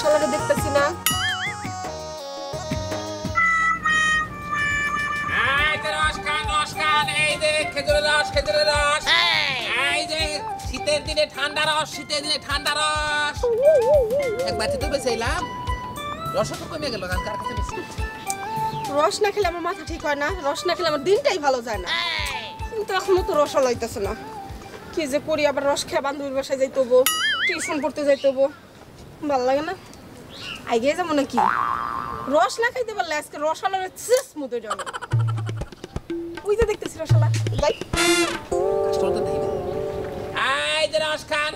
শালারে দেখতেছি না। এই যে রস খান, এই যে খেজুরের রস। এই যে শীতের দিনে ঠান্ডা রস। একবার তো বেচাইলাম, রস তো কমে গেল, কার কাছে বেশি। রস না খেলে আমার মাথা ঠিক হয় না, রস না খেলে আমার দিনটাই ভালো যায় না। কিন্তু এখনো তো রস লইতেছে না, কি যে করি। আবার রস খেয়ে বান্ধবীর বাসায় যাইতে হবো, টিউশন পড়তে যাইতে হবো, ভালো লাগে না। আগে যাবো নাকি, রস না খাইতে পারলে আজকে রসালার শেষ মতো যাবো। ওই যে দেখতেছি রসালা, যাই। এই যে রস খান।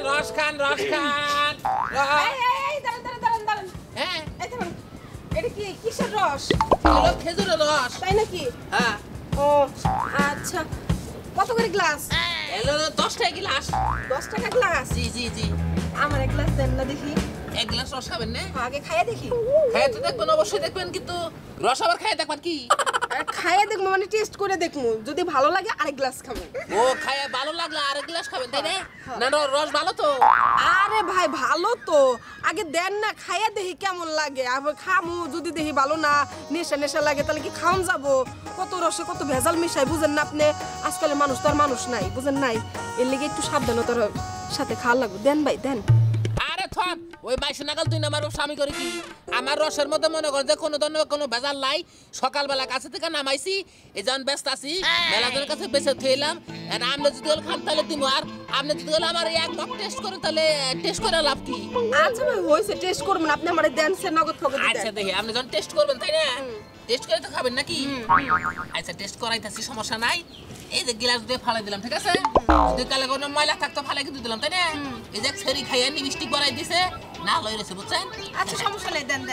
এই দাঁড়ান। হ্যাঁ, এই দাঁড়ান, এটা কি কিসের রস? হলো খেজুরের রস। তাই নাকি? হ্যাঁ, ও আচ্ছা, কত করে গ্লাস? এলো 10 টাকা গ্লাস। 10 টাকা গ্লাস? জি। আমার এক গ্লাস দেন না দেখি। এক গ্লাস রস খাবেন না? আগে খাইয়া দেখি। খাইয়ে তো দেখবেন, অবশ্যই দেখবেন, কিন্তু রস আবার খাইয়ে দেখবেন কি? আর খাইয়া দেখবো মানে টেস্ট করে দেখবো, যদি ভালো লাগে আরেক গ্লাস খাবো। ও খাইয়ে ভালো লাগলে আরেক গ্লাস খাবেন, তাই না? না রস ভালো তো। আরে ভাই ভালো তো, আগে দেন না, খাইয়া দেখি কেমন লাগে। আবার খামু, যদি দেখি ভালো না, নেশা লাগে, তাহলে কি খাওন যাবো? কত রসে কত ভেজাল মিশাই, বুঝেন না আপনি? আজকালের মানুষ তো আর মানুষ নাই, বুঝেন নাই? এর লেগে একটু সাবধানতার সাথে খাওয়া লাগবে। দেন ভাই দেন। আরে থাম, ওই 22 নাগাল 2 নাম্বার স্বামী করে কি? আমার রসের মধ্যে মনে কর যে কোনো ধরনের কোনো ভেজাল নাই। সকালবেলা কাছে থেকে নামাইছি, এই যখন ব্যস্ত আছি, মেলাজনের কাছে বেঁচে থইলাম। আর আপনি যদি খান তাহলে দিব, আর আপনি যদি আমার এক মগ টেস্ট করেন তাহলে টেস্ট করে লাভ কি? আচ্ছা ভাই হইছে, টেস্ট করবেন, আপনি আমারে দেন সে নগদ ফগদ দেন। আচ্ছা দেখি, আপনি যখন টেস্ট করবেন তাই না, টেস্ট করে তো খাবেন নাকি? আচ্ছা টেস্ট করাইতেছি, সমস্যা নাই। এই যে গ্লাস দিয়ে ফালাই দিলাম, ঠিক আছে? যদি কালে কোনো ময়লা থাকতো ফালাই কিন্তু দিলাম, তাই না? এই যে সেরি খাইয়া লিপস্টিক বানাই দিছে, না লই রয়েছে, বুঝছেন? আচ্ছা সমস্যা নাই, দেন।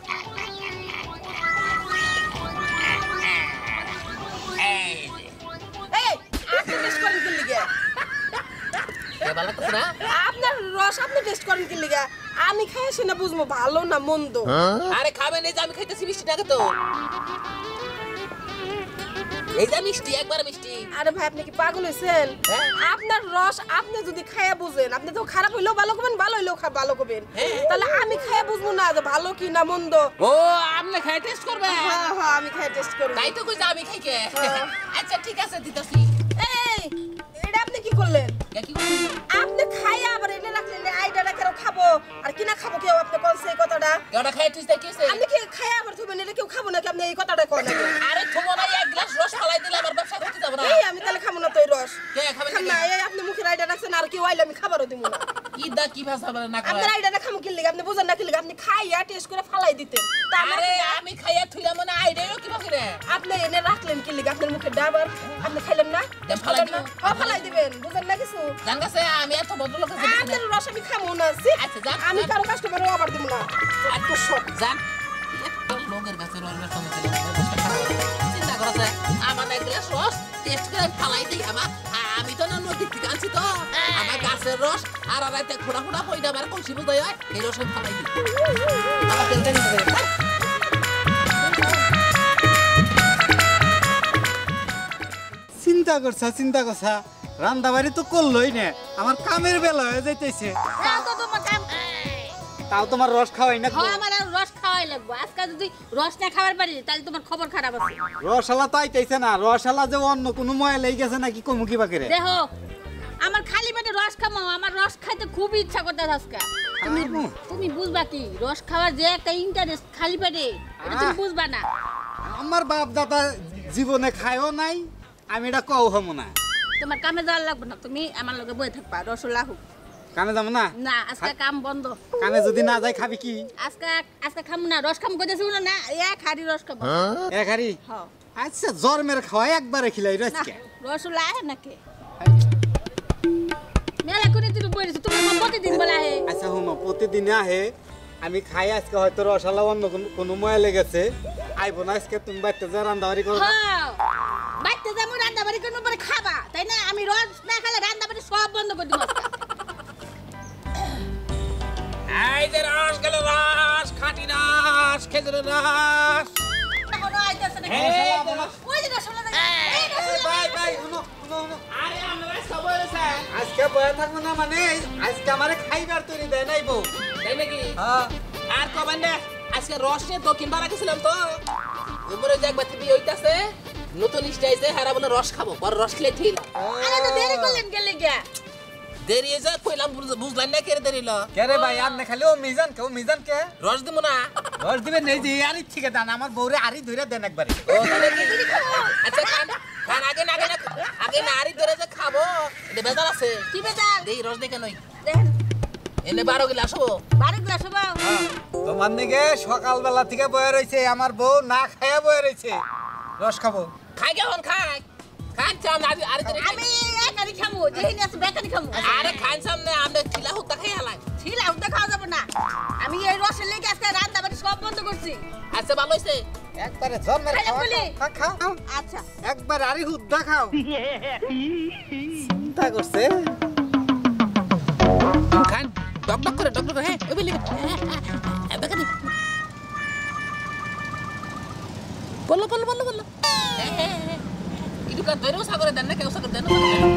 এই যে এই আপনি টেস্ট করেন কি লিগা? ভালো লাগতেছে না? আপনার রস আপনি টেস্ট করেন কি লিগা? আমি খাই আসি না, বুঝবো ভালো না মন্দ। আরে খাবেন, এই যে আমি খাইতেছি মিষ্টি টাকা তো, এই যে মিষ্টি, একবার মিষ্টি। আরে ভাই আপনি কি পাগল হইছেন? আপনার রস আপনি যদি খায়া বুঝেন, আপনি তো খারাপ হইলেও ভালো করবেন, ভালো হইলেও ভালো করবেন, তাহলে আমি খায়া বুঝবো না যে ভালো কি না মন্দ? ও আপনি খাই টেস্ট করবেন? হ্যাঁ আমি খায়া টেস্ট করব। তাই তো কইছি আমি খাইকে। আচ্ছা ঠিক আছে, দিতেছি। এই এটা আপনি কি করলেন? কি করছিস? আপনি খায়া আবার এনে রাখলেন, আইডাটা কেন খাবো আর কিনা খাবো কেউ? আপনি কোন সেই কথাটা? কেডা খাই তুই তাই কিছে? আপনি কি খায়া আবার থুবেন, এটা কেউ খাবো নাকি? আপনি এই কথাটা কোন নাকি? আরে তোমার না এক গ্লাস রস ফালাই দিলে আমার ব্যবসা করতে যাব না। এই আমি তাহলে খাবো না তো এই রস। কে খাবেন খাম না, এই আপনি মুখের আইডা রাখছেন, আর কেউ আইলে আমি খাবারও দিব না। কি ভাষা বলে না করে? আপনার আইডাটা খামু কি লিগা? আপনি বুঝেন না কি লিগা? আপনি খাইয়া টেস্ট করে ফালাই দিতেন। তা আরে আমি খাইয়া থুইলাম না, আইডিয়াও কি করে? আপনি এনে রাখলেন কি লিগা? আপনার মুখে ডাবার আপনি খাইলেন না? ফালাই না? ফালাই দিবেন, বুঝেন না কিছু? জানগাছে আমি এত ভদ্রলোক আছি না। আপনার রস আমি খামু না। ছি, আচ্ছা যান, আমি কারো কাস্টমারও আবার দিব না। এত সব জান। একটা লোকের কাছে রসের সমস্যা চিন্তা করছে, আমার এক গ্লাস রস টেস্ট করে ফালাই দিই। আমি তো না নদীর থেকে আনছি তো, আমার গাছের রস আর রাতে খোড়া হইনা আমার কলসি বোঝাই হয়, এই রস আমি ফালাই দিই। আমার তেলটা নিতে হবে। চিন্তা করছা রান্না বাড়ি তো করলোই না, আমার কামের বেলা হয়ে যাইতেছে। তাও তোমার রস খাওয়াই না? আমার আর রস খাওয়াই লাগবো। আজকে যদি রস না খাবার পারি তাহলে তোমার খবর খারাপ আছে। রসালা তো আইতেছে না, রসালা যে অন্য কোনো ময়া লেগে গেছে নাকি কমু কি বাকি রে? দেখো আমার খালি পেটে রস খামো, আমার রস খাইতে খুব ইচ্ছা করতে আজকে। তুমি বুঝবা কি রস খাওয়ার যে একটা ইন্টারেস্ট খালি পেটে, এটা তুমি বুঝবা না। আমার বাপ দাদা জীবনে খায়ও নাই, আমি এটা কও হমু না। তোমার কামে যাওয়ার লাগবে না, তুমি আমার লগে বয়ে থাকবা। রস লাহু কামে যাবো না? না আজকে কাম বন্ধ। কামে যদি না যাই খাবি কি? আজকে খাম না, রস খাম কইতেছি না, এক হাড়ি রস খাবো। এক হাড়ি? হ্যাঁ। আচ্ছা জন্মের খাওয়া একবারে খিলাই আজকে। রস লাহে নাকি মেলা করে তুমি বইছো, তুমি প্রতিদিন বলা হে। আচ্ছা হুমা প্রতিদিন আহে, আমি খাই। আজকে হয়তো রসালা অন্য কোনো ময়া লেগেছে, আইবো না আজকে। তুমি বাড়িতে যা রান্দাবাড়ি করো। হ্যাঁ বাড়িতে যাবো, রান্নাবাড়ি করবো, পরে খাবা, তাই না? আমি রস না খেলে রান্নাবাড়ি সব বন্ধ করে দিব। এই যে রস গেল, রস খাঁটি রস, খেজুরের রস। এখনো আইতাছে না। ওই যে রসগোল্লা দেখো। এই রসগোল্লা। ভাই শুনো। আরে আমরা সবাই আছে। আজকে বয়া থাকবো না মানে আজকে আমারে খাইবার তৈরি দেয় নাই বউ। তাই নাকি? হ্যাঁ আর কবেন না আজকে রস নিয়ে দক্ষিণ পাড়া গেছিলাম তো উপরে যে একবার বিয়ে হইতাছে নতুন স্টাইসে হারা বলে রস খাবো পর রস খেলে ঠিক আরে তো দেরি করলেন গেলে গিয়া দেরি যা কইলাম বুঝলেন না কে দেরি ল কে রে ভাই আর না খালি ও মিজান কে রস দিব না রস দিবে নেই যে আরি ঠিক আছে আমার বউরে আরি ধরে দেন একবারে ও তাহলে কি আচ্ছা খান আগে না আরি ধরে যে খাবো এটা বেজাল আছে কি বেজাল দেই রস দেখে নই দেখেন এনে 12 গ্লাস হবো 12 গ্লাস হবে তোমার দিকে সকালবেলা থেকে বয়ে রয়েছে আমার বউ না খায়া বয়ে রয়েছে রস খাবো খাই কেমন খাই চাম আরি ধরে আমি একারি খামু যেহিনি আছে বেকারি খামু আরে খান সামনে আমরা খিলা হুতা খাই হালাই ছিলা উঠতে খাওয়া যাবে না আমি এই রসের লেগে আজকে রান্না বাড়ি সব বন্ধ করছি আচ্ছা ভালো হইছে একবারে জন্মের খাইলে খাওয়া বলি? খাও আচ্ছা একবার আরি হুদ্দা খাও চিন্তা করছে খান ডক করে হ্যাঁ ওই বলি বেকারি বলো একটু কাজ ধরেও সাগরে দেন না কেউ সাগর দেন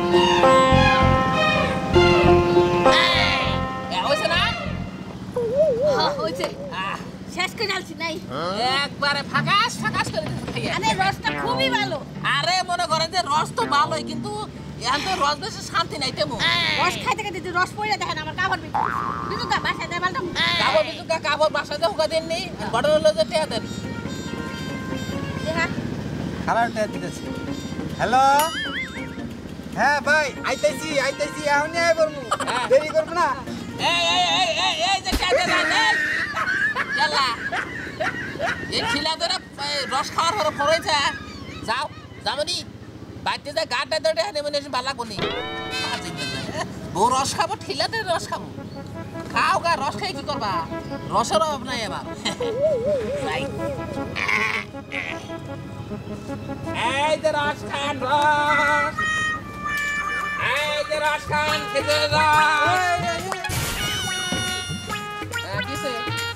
হয়েছে না হ্যাঁ হয়েছে শেষ করে যাচ্ছি নাই একবারে ফাঁকাস করে দিতে খাইয়া আরে রসটা খুবই ভালো আরে মনে করেন যে রস তো ভালোই কিন্তু এখন তো রস বেশি শান্তি নাই তেমন রস খাইতে খাইতে যদি রস পড়ে দেখেন আমার কাপড় বিজু কা বাসায় দেয় বালটা কাপড় বাসাতে হুকা দেননি বড় হলো যে টেয়া দেন দেখা খারাপ দিতেছি হ্যালো হ্যাঁ ভাই আইতেছি এখনই আই বলবো হ্যাঁ। দেরি করবো না এই যে টেয়া দেন ইয়াল্লা এই খিলা ধরে রস খাওয়ার পরে ফরইছে যাও যাবনি বাইতে যা গাটা ধরে হানে মনে ভালো লাগবো নি বউ রস খাবো ঠিলাতে রস খাবো খাও গা রস খাই কি করবা রসের অভাব নাই এবার এই যে রস খান রস এই যে রস খান খেজুরের রস কিসে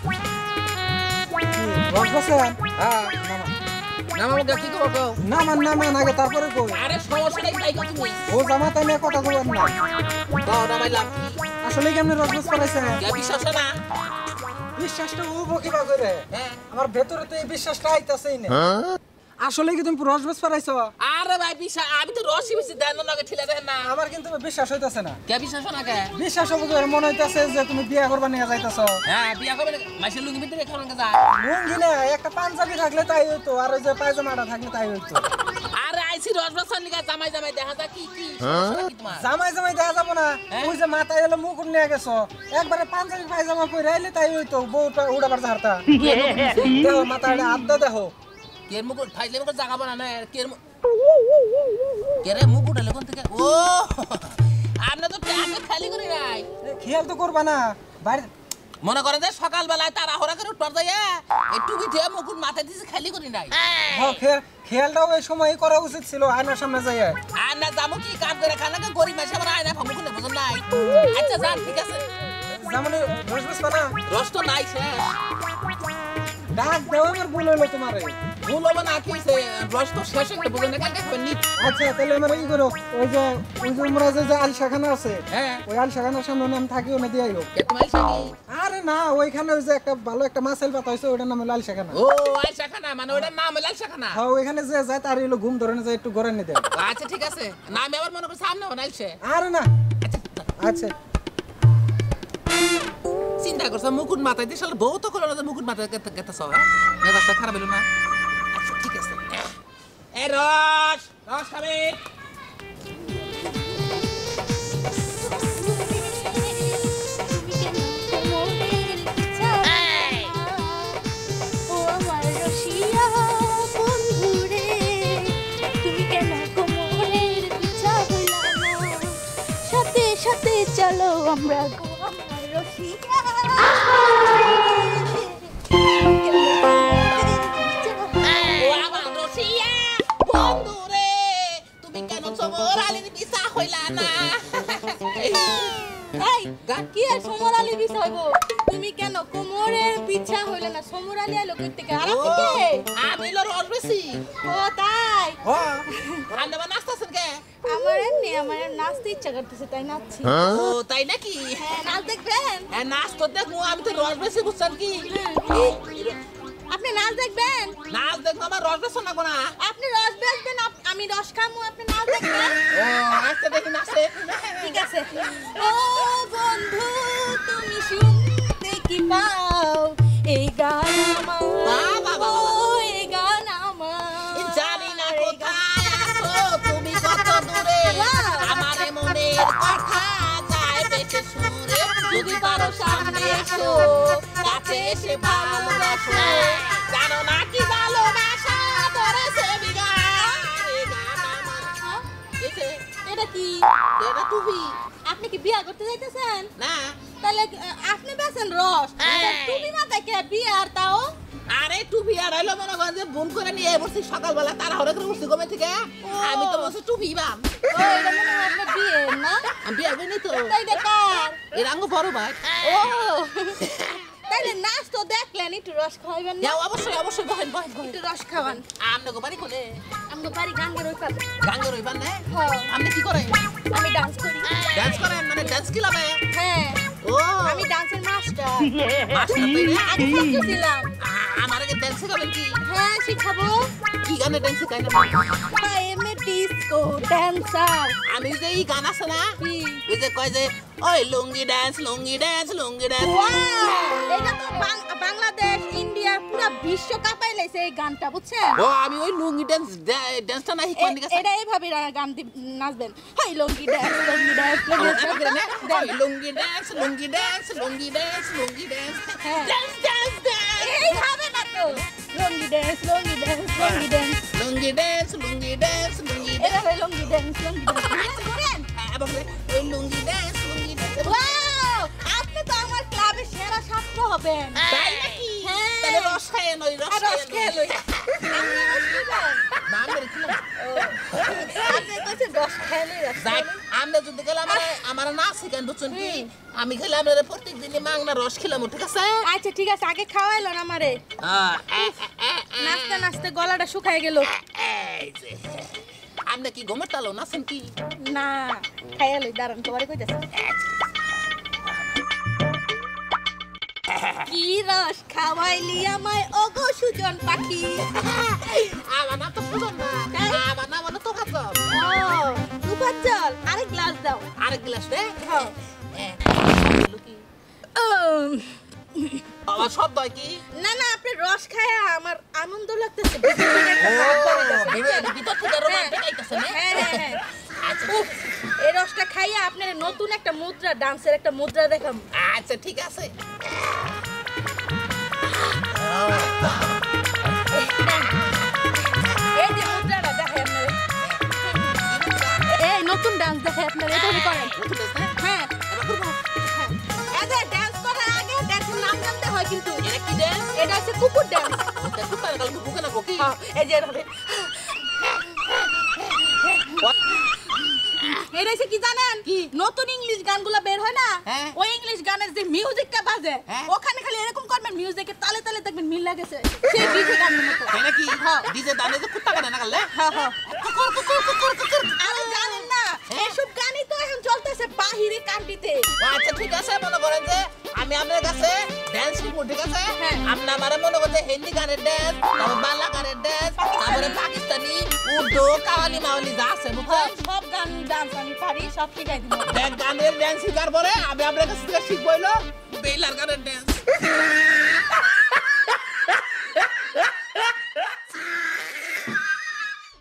রস বসেন হ্যাঁ নামাবো গা কি করবো নামান আগে তারপরে কই আরে সমস্যা নেই তাই কত তুমি ও জামা তাই নিয়ে কথা কবেন না দাও নামাইলাম আসলে কি আপনি রস বস করাইছেন কে বিশ্বাস না বিশ্বাসটা ও বকিবা করে হ্যাঁ আমার ভেতরে তো এই বিশ্বাসটা আইতাছেই না আসলে কি তুমি রস বস করাইছো আরে ভাই বিশ্বাস আমি তো রসি বেশি দেন না ঠিলা দেন না আমার কিন্তু বিশ্বাস হইতাছে না কে বিশ্বাস না কে বিশ্বাস হবে করে মনে হইতাছে যে তুমি বিয়ে করবা নিয়ে যাইতাছো হ্যাঁ বিয়া করবে মাসের লুঙ্গি ভিতরে খাওয়ান যায় লুঙ্গি না একটা পাঞ্জাবি থাকলে তাই হইতো আর ওই যে পায়জামাটা থাকলে তাই হইতো আরে আইছি রস বসার নিকা জামাই দেখা যা কি সমস্যা কি তোমার জামাই দেখা যাবো না হ্যাঁ? ওই যে মাথায় এলো মুকুট নিয়ে গেছো একবারে পাঞ্জাবি পায়জামা পরে আইলে তাই হইতো বউটা উড়াবার ঝাড়তা দেখো মাথায় আড্ডা দেখো কের মুকুট ফাইলে মুকুট জাগাবো না না কেরে মুকুট এলে কোন থেকে ও আপনি তো টাকা খালি করে নাই খেয়াল তো করবা না বাড়ি মনে করেন যে সকালবেলায় তারা হরা করে উঠবার যায় একটু বিঠে মুকুট মাথায় দিছে খালি করি নাই খেয়ালটাও এই সময় করা উচিত ছিল আয়নার সামনে যাই আর না যাবো কি কাম করে খানা গরিব মাসে আমার আয়না মুকুট নেই বুঝুন নাই আচ্ছা যান ঠিক আছে যেমন রস বসবা না রস তো নাই শেষ ডাক দেও আমার ভুল হলো তোমারে ভুল হবে না কি হয়েছে রস তো শেষ হয়ে বুঝুন না কালকে খাবেন নি আচ্ছা তাহলে আমার ই করো ওই যে আমরা যে আলশাখানা আছে হ্যাঁ ওই আলশাখানার সামনে আমি থাকি ওনে দিয়ে আইও কে তোমার সাথে আরে না ওইখানে ওই যে একটা ভালো একটা মাছের পাতা হয়েছে ওটার নাম হলো আলশাখানা ও আয়সা খানা মানে ওটার নাম হলো আয়সা খানা হ্যাঁ ওইখানে যে যায় তার হলো ঘুম ধরে না যায় একটু ঘরে নিয়ে দেয় আচ্ছা ঠিক আছে না আমি আবার মনে করি সামনে বানাইছে আরে না আচ্ছা চিন্তা করছো মুকুট মাথায় দিয়ে বউ তো করলো না মুকুট মাথায় কেতে সব মেজাজটা খারাপ হলো না আচ্ছা ঠিক আছে এ রস রস খাবে চলো আমরা গো আমার রসিয়া ও আমার রসিয়া বন্ধু রে তুমি কেন চমর আলীর বিছা হইলা না এই কি আর সমর আলী বিছা হইব তুমি কেন কোমরের বিছা হইলে না সমর আলী আলো কইতে কে আর আপনি কে আমি লো রস বেশি ও তাই হ্যাঁ আন্দামা নাস্তাছেন কে আমার এমনি আমার নাচতে ইচ্ছা করতেছে তাই নাচছি। ও তাই নাকি? হ্যাঁ নাচ দেখবেন? হ্যাঁ নাচ তো দেখবো, আমি তো রস বেশি বুঝছেন কি? আপনি নাচ দেখবেন? নাচ দেখবো, আমার রস বেশি লাগবো না। আপনি রস বেচবেন, আমি রস খামু, আপনি নাচ দেখবেন? ও আচ্ছা দেখি নাচে। ঠিক আছে। ও বন্ধু তুমি শুনতে কি পাও এই গান আমার, বাবা, ও এই গান আমার। জানি না কোথায় আছো তুমি, কত দূরে, আমার মনের কথা যায় বেঁচে সুরে, যদি পারো সামনে এসো, কাছে এসে ভালোবাসো, জানো না কি ভালোবাসা ধরেছে বিগার, এই গান আমার। এটা কি? এটা তুমি আপনি কি বিয়া করতে যাইতেছেন? না? তাহলে আপনি বেছেন রস, তুমি না দেখে বিয়ে আর তাও। আরে টুপি আর আইলো মনে করেন যে বোন করে নিয়ে বসছি সকালবেলা, তারা হরে করে বসছি গমে থেকে, আমি তো বলছি টুপি বাম। ও এটা মনে হয় আপনার বিয়ে না? আমি বিয়ে করিনি তো, তাই দেখার। এর আঙ্গ বড় ভাই। ও তাইলে নাচ তো দেখলেন, একটু রস খাওয়াবেন না? যাও অবশ্যই অবশ্যই, বহেন বহেন বহেন। একটু রস খাওয়ান। আমনে গো বাড়ি কোনে? আমাকে বাড়ি গাঙ্গের ওই পাশে। গাঙ্গে রইবার না? হ্যাঁ, আপনি কি করেন? আমি ডান্স করি। ডান্স করেন মানে ডান্স কি লাবে? হ্যাঁ, ও আমি ডান্সের মাস্টার। মাস্টার তাই না? আগে শিখেছিলাম। আমার আগে ডান্স শিখাবেন কি? হ্যাঁ শিখাবো। কি গানে ডান্স শিখাই না? I am a disco dancer. আমি যে এই গান আছে না, কি? ওই যে কয় যে ওই lungi dance lungi dance lungi dance. Wow! এটা তো বাংলাদেশ ইন্ডিয়া পুরো বিশ্ব কাঁপাই লাইছে এই গানটা, বুঝছেন? ও আমি ওই লুঙ্গি ড্যান্স ড্যান্সটা না শিখান দিকে। এটা এইভাবে গান নাচবেন। Hi lungi dance lungi dance lungi dance. Lungi dance lungi dance lungi dance lungi dance হ্যাঁ। ড্যান্স ড্যান্স ড্যান্স এইভাবে না তো। Lungi dance lungi dance lungi dance. Lungi dance lungi dance lungi এটা হয় লঙ্গি ড্যান্স লঙ্গি ড্যান্স। করেন? এবং ওই lungi dance lungi dance. Wow! আপনি তো আমার ক্লাবের সেরা ছাত্র হবেন। তাই নাকি? হ্যাঁ। তাহলে রস খায় নই রস আর রস খেয়ে লই। আপনি রস খাবেন? না মেরেছিলাম। আপনি কইছেন রস খেয়ে লই, রস যাই খেয়ে লই। আমরা যদি গেলে আমার না শিখান বুঝছেন কি, আমি খেলে আমরা প্রত্যেক দিনই মাংনা রস খেলাম, ঠিক আছে? আচ্ছা ঠিক আছে, আগে খাওয়াইলো না আমারে। নাচতে নাচতে গলাটা শুকায় গেল। এই যে আপনি কি গমের তালো নাচেন কি? না খাইয়া লই, দাঁড়ান তোমারে কইতাছি। কি রস খাওয়াইলি আমায় ওগো সুজন পাখি। আমার নাম তো সুজন না, আমার নাম তো ভাজব। ও দুপাত জল, আরেক গ্লাস দাও। আরেক গ্লাস দে। হ্যাঁ। আমার শব্দ কি? না না, আপনি রস খায়া আমার আনন্দ লাগতেছে। ভিতর থেকে রোমান্টিক আইতাছে না? হ্যাঁ হ্যাঁ হ্যাঁ। উফ, এই রসটা খাইয়া আপনার নতুন একটা মুদ্রা, ডান্সের একটা মুদ্রা দেখাম। আচ্ছা ঠিক আছে। এই যে মুদ্রাটা দেখাই আপনার, এই নতুন ডান্স দেখাই আপনার, এটা করেন। হ্যাঁ হ্যাঁ। এই যে ডান্স করার আগে ডান্সের নাম জানতে হয় কিন্তু। এটা কি dance? এটা হচ্ছে কুকুর ডান্স। কুত্তার গাল বুকে না বকি? এই যে এটা হবে। এটা হচ্ছে কি জানেন? নতুন ইংলিশ গানগুলো বের হয় না, হ্যাঁ। ওই ইংলিশ গানের যে মিউজিকটা বাজে, হ্যাঁ। ওখানে খালি এরকম করবেন, মিউজিকের তালে তালে দেখবেন মিল লাগেছে সেই ডিজে গানের মতো। তাই নাকি? ডিজে দানে যে কুত্তা গানে না গালে? হ্যাঁ হ্যাঁ। আরে জানেন না, এসব গানই তো এখন চলতেছে বাহিরে কান্ট্রিতে। আচ্ছা ঠিক আছে, মনে করেন যে আমি আপনার কাছে ড্যান্স শিখবো, ঠিক আছে? হ্যাঁ। আপনি আমার মনে করেন যে হিন্দি গানের ড্যান্স, তারপর বাংলা গানের ড্যান্স, তারপরে পাকিস্তানি, উর্দু, কাওয়ালি মাওয়ালি যা আছে বুঝছেন? সব গান ডান্স আমি পারি, সব শিখাই দিব। গানের ড্যান্স শিখার পরে আমি আপনার কাছ থেকে শিখবো হইলো বেলার গানের ড্যান্স।